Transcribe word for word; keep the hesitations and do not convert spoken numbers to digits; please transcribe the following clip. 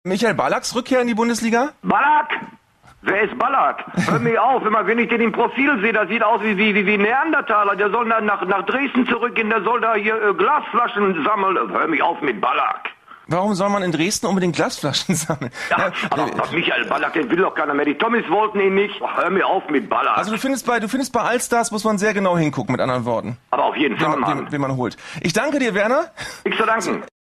Michael Ballags Rückkehr in die Bundesliga? Ballack? Wer ist Ballack? Hör mir auf, immer wenn ich den im Profil sehe, das sieht aus wie wie wie, wie Neandertaler. Der soll dann nach nach Dresden zurückgehen, der soll da hier äh, Glasflaschen sammeln. Hör mich auf mit Ballack. Warum soll man in Dresden unbedingt Glasflaschen sammeln? Ja, aber, aber Michael Ballack, den will doch keiner mehr. Die Tommys wollten ihn nicht. Hör mir auf mit Ballack. Also du findest bei du findest bei Allstars muss man sehr genau hingucken, mit anderen Worten. Aber auf jeden Fall, wen, Mann. wen, wen man holt. Ich danke dir, Werner. Nichts zu danken.